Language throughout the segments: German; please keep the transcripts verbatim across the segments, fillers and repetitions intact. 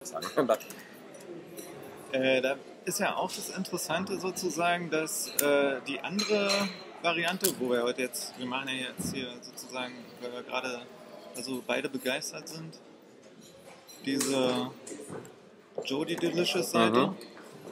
sagen. Äh, da ist ja auch das Interessante sozusagen, dass äh, die andere Variante, wo wir heute jetzt, wir machen ja jetzt hier sozusagen, weil wir gerade also beide begeistert sind, diese Jody Delicious Seite, Mhm.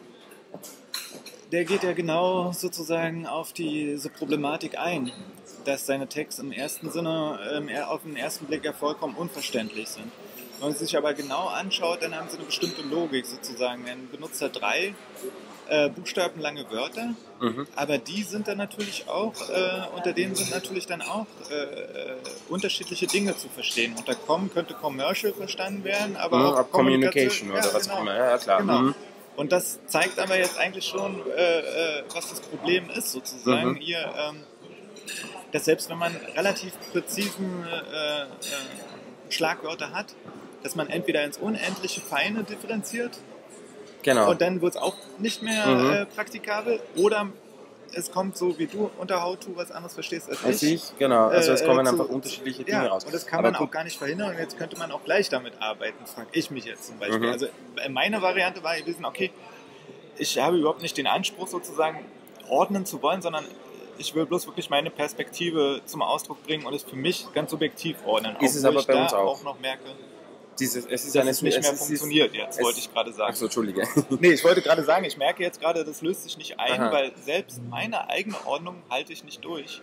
der geht ja genau sozusagen auf diese Problematik ein, dass seine Tags im ersten Sinne ähm, auf den ersten Blick ja vollkommen unverständlich sind. Wenn man sich aber genau anschaut, dann haben sie eine bestimmte Logik sozusagen. Dann benutzt er drei äh, buchstabenlange Wörter, Mhm. aber die sind dann natürlich auch, äh, unter denen sind natürlich dann auch äh, äh, unterschiedliche Dinge zu verstehen. Unter Com könnte Commercial verstanden werden, aber Mhm, auch ab Communication ja, oder was genau, auch immer, ja klar. Genau. Mhm. Und das zeigt aber jetzt eigentlich schon, äh, äh, was das Problem ist sozusagen. Mhm. Hier, ähm, dass selbst wenn man relativ präzisen äh, äh, Schlagwörter hat, dass man entweder ins Unendliche Feine differenziert Genau. und dann wird es auch nicht mehr Mhm. äh, praktikabel, oder es kommt so, wie du unter How to was anderes verstehst als Als ich. ich, genau. Also es äh, kommen zu, einfach unterschiedliche Dinge ja, raus. und das kann Aber man gut. auch gar nicht verhindern, und jetzt könnte man auch gleich damit arbeiten, frage ich mich jetzt zum Beispiel. Mhm. Also meine Variante war gewesen, okay, ich habe überhaupt nicht den Anspruch sozusagen ordnen zu wollen, sondern ich will bloß wirklich meine Perspektive zum Ausdruck bringen und es für mich ganz subjektiv ordnen. Ist es obwohl aber ich bei da uns auch. auch noch merke, Dieses, es ist dass eine, es nicht es mehr ist, funktioniert jetzt, es, wollte ich gerade sagen. Achso, Entschuldige. Nee, ich wollte gerade sagen, ich merke jetzt gerade, das löst sich nicht ein, Aha. weil selbst meine eigene Ordnung halte ich nicht durch.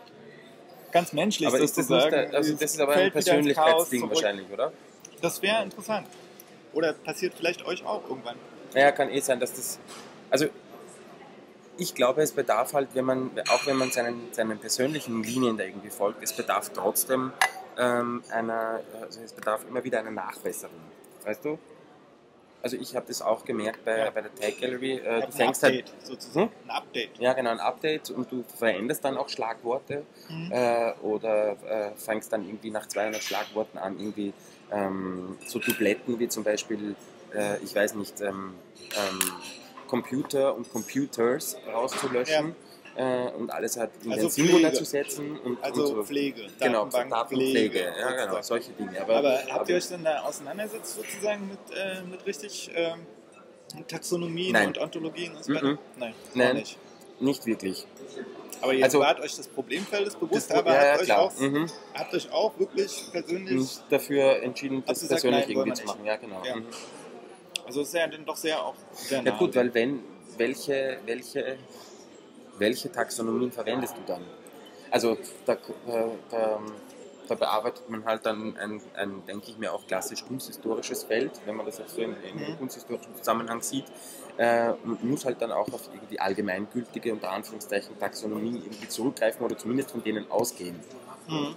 Ganz menschlich Aber ist das nicht, sozusagen. der, also das ist aber ein fällt wieder ins Chaos Persönlichkeitsding zurück. wahrscheinlich, oder? Das wäre interessant. Oder passiert vielleicht euch auch irgendwann. Naja, kann eh sein, dass das, also ich glaube, es bedarf halt, wenn man, auch wenn man seinen, seinen persönlichen Linien da irgendwie folgt, es bedarf trotzdem ähm, einer, also es bedarf immer wieder einer Nachbesserung. Weißt du? Also ich habe das auch gemerkt bei, Ja. bei der Tag Gallery. Äh, du Ein fängst Update halt, sozusagen. Hm? Ein Update. Ja, genau, ein Update, und du veränderst dann auch Schlagworte Mhm. äh, oder äh, fängst dann irgendwie nach zweihundert Schlagworten an, irgendwie ähm, so Dubletten wie zum Beispiel, äh, ich weiß nicht, ähm, ähm, Computer und Computers rauszulöschen äh, und alles halt in Also den Singular Pflege. zu setzen. Und, Also und so. Pflege. Genau, Datenbank, Datenpflege, Pflege, ja genau, sozusagen. solche Dinge. Aber, Aber habt aber ihr euch denn da auseinandergesetzt sozusagen mit, äh, mit richtig ähm, Taxonomien Nein. und Ontologien und so Mhm. weiter? Nein, Nein. auch nicht. nicht wirklich. Aber ihr Also- wart euch des Problemfeldes bewusst, Das- aber ja, habt, ja, euch klar. auch, Mhm. habt euch auch wirklich persönlich... Nicht dafür entschieden, das gesagt, persönlich nein, wollen irgendwie wir zu machen. Ja, genau. Ja. Mhm. Also es ist ja dann doch sehr auch sehr Ja nah. gut, weil wenn, welche, welche, welche Taxonomien verwendest du dann? Also da, äh, da, da bearbeitet man halt dann ein, ein, denke ich mir, auch klassisch kunsthistorisches Feld, wenn man das jetzt so in, in Mhm. kunsthistorischen Zusammenhang sieht, äh, und muss halt dann auch auf irgendwie allgemeingültige, unter Anführungszeichen, Taxonomien irgendwie zurückgreifen oder zumindest von denen ausgehen. Mhm.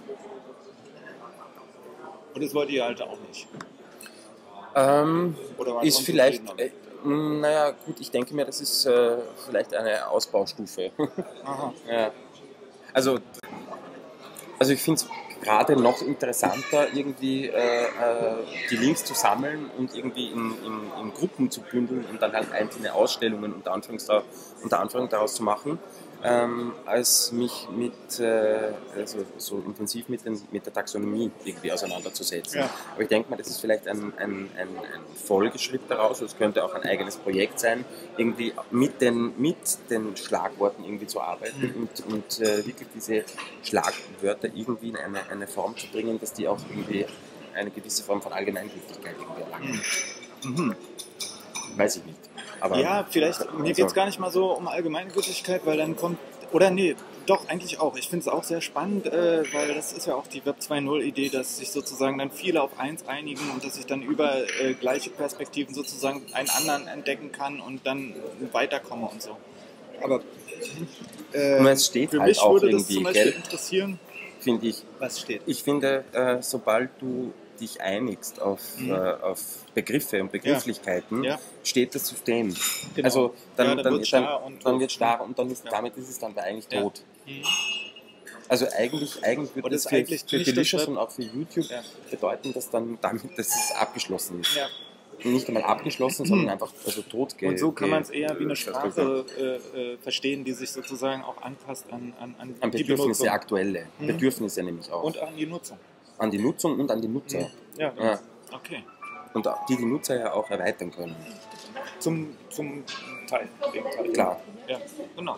Und das wollt ihr halt auch nicht. Ähm, Oder wart ist unzufrieden vielleicht, äh, naja gut, ich denke mir, das ist äh, vielleicht eine Ausbaustufe. Aha. Ja. Also, also ich finde es gerade noch interessanter, irgendwie äh, äh, die Links zu sammeln und irgendwie in, in, in Gruppen zu bündeln und dann halt einzelne Ausstellungen unter Anführungs unter Anführung daraus zu machen, ähm, als mich mit, äh, also so intensiv mit, den, mit der Taxonomie irgendwie auseinanderzusetzen. Ja. Aber ich denke mal, das ist vielleicht ein, ein, ein, ein Folgeschritt daraus, es könnte auch ein eigenes Projekt sein, irgendwie mit den, mit den Schlagworten irgendwie zu arbeiten Mhm. und, und äh, wirklich diese Schlagwörter irgendwie in eine, eine Form zu bringen, dass die auch irgendwie eine gewisse Form von Allgemeingültigkeit irgendwie erlangen. Mhm. Weiß ich nicht. Aber, Ja, vielleicht, mir also- geht es gar nicht mal so um Allgemeingültigkeit, weil dann kommt, oder nee, doch, eigentlich auch. Ich finde es auch sehr spannend, äh, weil das ist ja auch die Web zwei Punkt null-Idee, dass sich sozusagen dann viele auf eins einigen und dass ich dann über äh, gleiche Perspektiven sozusagen einen anderen entdecken kann und dann weiterkomme und so. Aber äh, Nur es steht für halt mich auch würde das irgendwie, zum Beispiel gell? interessieren, finde ich. was steht. Ich finde, äh, sobald du dich einigst auf, Mhm. äh, auf Begriffe und Begrifflichkeiten, Ja. steht das System. Genau. Also dann, Ja, dann dann, wird's starr und dann tot. wird starr und dann ist, Ja. damit ist es dann eigentlich Ja. tot. Mhm. Also eigentlich, eigentlich würde Und das ist für, eigentlich für nicht das Delicious Web- und auch für YouTube Ja. bedeuten, dass dann damit dass es abgeschlossen ist. Ja. Nicht einmal abgeschlossen, sondern einfach also tot ge- Und so kann ge- man es eher wie eine äh, Sprache äh, äh, verstehen, die sich sozusagen auch anpasst an, an, an An die Bedürfnisse Benutzung. aktuelle. Mhm. Bedürfnisse nämlich auch. Und an die Nutzung. An die Nutzung und an die Nutzer. Ja, genau. Ja. Okay. und die die Nutzer ja auch erweitern können. Zum, zum Teil, Teil. Klar. Ja, genau.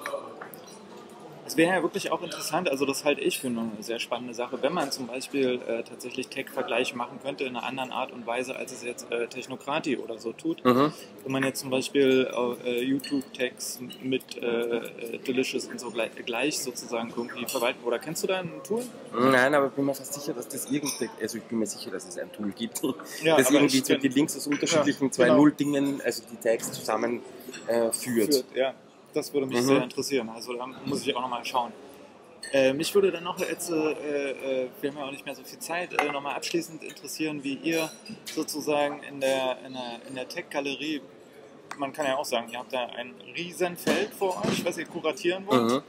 Es wäre ja wirklich auch interessant, also das halte ich für eine sehr spannende Sache, wenn man zum Beispiel äh, tatsächlich Tech-Vergleiche machen könnte in einer anderen Art und Weise, als es jetzt äh, Technokrati oder so tut. Mhm. Wenn man jetzt zum Beispiel äh, YouTube-Tags mit äh, Delicious und so gleich, gleich sozusagen irgendwie verwalten. Oder kennst du da ein Tool? Nein, aber ich bin mir fast sicher, dass das irgendwie, also ich bin mir sicher, dass es ein Tool gibt, Ja, das aber irgendwie ich so kenn- die Links aus unterschiedlichen Ja, zwei genau. Null-Dingen, also die Tags zusammen äh, führt. Führt, ja. Das würde mich Mhm. sehr interessieren. Also da muss ich auch nochmal schauen. Äh, mich würde dann noch jetzt, äh, äh, wir haben ja auch nicht mehr so viel Zeit, äh, nochmal abschließend interessieren, wie ihr sozusagen in der, in der, in der Tech-Galerie, man kann ja auch sagen, ihr habt da ein Riesenfeld vor euch, was ihr kuratieren wollt. Mhm.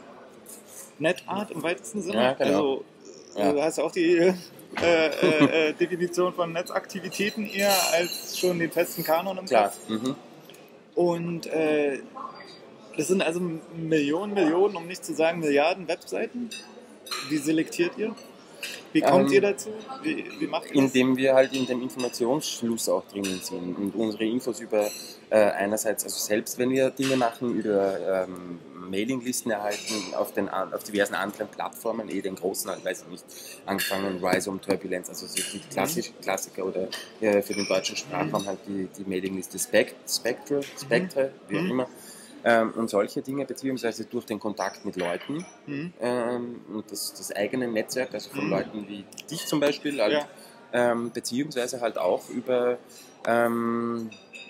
NetArt im weitesten Sinne. Ja, genau. Also Ja. du hast auch die äh, äh, äh, Definition von Netzaktivitäten eher als schon den festen Kanon im Klar. Kopf. Mhm. Und äh, das sind also Millionen, Millionen, um nicht zu sagen Milliarden Webseiten. Wie selektiert ihr? Wie kommt Ähm, ihr dazu? Wie, wie macht ihr das? Indem wir halt in dem Informationsschluss auch drinnen sind und unsere Infos über äh, einerseits, also selbst wenn wir Dinge machen, über ähm, Mailinglisten erhalten, auf, den, auf diversen anderen Plattformen, eh den großen, halt, weiß ich nicht, angefangen Rhizome, Turbulence, also so die klassischen Klassiker oder äh, für den deutschen Sprachraum halt die, die Mailingliste Spect, Spectre, Spectre, wie auch Mhm. immer. Ähm, und solche Dinge, beziehungsweise durch den Kontakt mit Leuten Mhm. ähm, und das, das eigene Netzwerk, also von Mhm. Leuten wie dich zum Beispiel, halt, Ja. ähm, beziehungsweise halt auch über, ähm,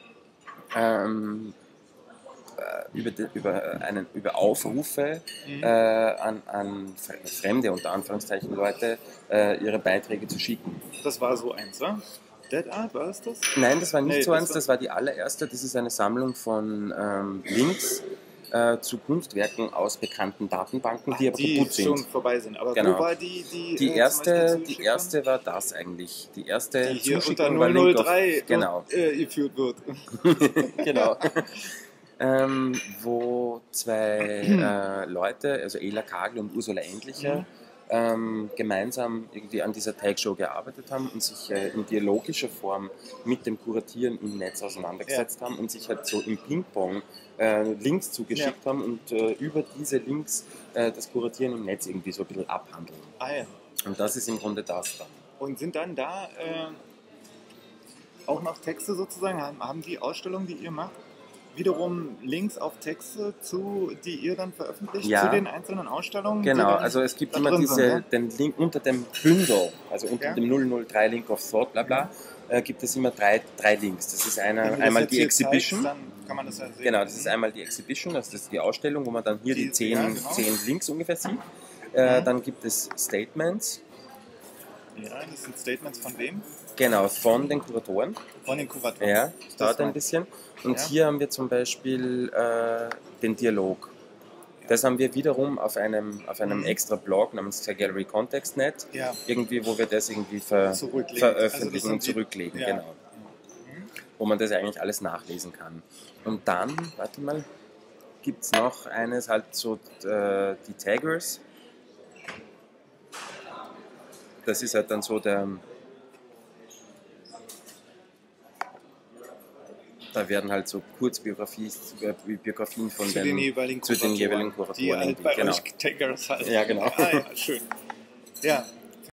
ähm, äh, über, de, über, einen, über Aufrufe Mhm. äh, an, an fremde, unter Anführungszeichen, Leute, äh, ihre Beiträge zu schicken. Das war so eins, wa? Dead Art, war es das? Nein, das war nicht Nee, so das eins, war- das war die allererste. Das ist eine Sammlung von ähm, Links äh, zu Kunstwerken aus bekannten Datenbanken, die aber die kaputt schon sind. vorbei sind. Aber Genau. wo war die, die, Die äh, erste, zum Beispiel die zugeschickt erste war das eigentlich. Die erste worden? Die hier unter Zuschickung war null Link null auf, drei genau, äh, geführt wird. genau. ähm, wo zwei äh, Leute, also Ela Kagel und Ursula Endlicher, Mhm. ähm, gemeinsam irgendwie an dieser Tag-Show gearbeitet haben und sich äh, in dialogischer Form mit dem Kuratieren im Netz auseinandergesetzt haben und sich halt so im Ping-Pong äh, Links zugeschickt haben und äh, über diese Links äh, das Kuratieren im Netz irgendwie so ein bisschen abhandeln. Ah ja. Und das ist im Grunde das dann. Und sind dann da äh, auch noch Texte sozusagen? Haben, haben die Ausstellungen, die ihr macht, wiederum Links auf Texte, zu, die ihr dann veröffentlicht Ja. zu den einzelnen Ausstellungen? die Genau, dann also es gibt da immer drin diese, sind, ja? den Link unter dem Bündel, also unter Ja. dem null null drei Link of Thought, bla bla, äh, gibt es immer drei, drei Links. Das ist einer, Wenn du das einmal jetzt die hier Exhibition. zeigst, dann kann man das ja sehen. Genau, das ist einmal die Exhibition, also das ist die Ausstellung, wo man dann hier die, Die- zehn, ja, genau. zehn Links ungefähr sieht. Äh, Mhm. Dann gibt es Statements, Ja, das sind Statements von wem? genau, von den Kuratoren. Von den Kuratoren. Ja, das dauert ein war- bisschen. Und Ja. hier haben wir zum Beispiel äh, den Dialog. Das haben wir wiederum auf einem, auf einem Mhm. extra Blog namens der Gallery Context Punkt net, Ja. irgendwie, wo wir das irgendwie ver, Zurücklegen. veröffentlichen Also das und sind die- zurücklegen, ja. genau. Mhm. Wo man das eigentlich alles nachlesen kann. Und dann, warte mal, gibt es noch eines, halt so äh, die Taggers. Das ist halt dann so der. Da werden halt so Kurzbiografien Biografien von Zu den jeweiligen zu den Kuratoren, jeweiligen Kuratoren. die halt irgendwie, bei genau. euch Taggers halt. Ja, genau. Ah, ja, schön. Ja,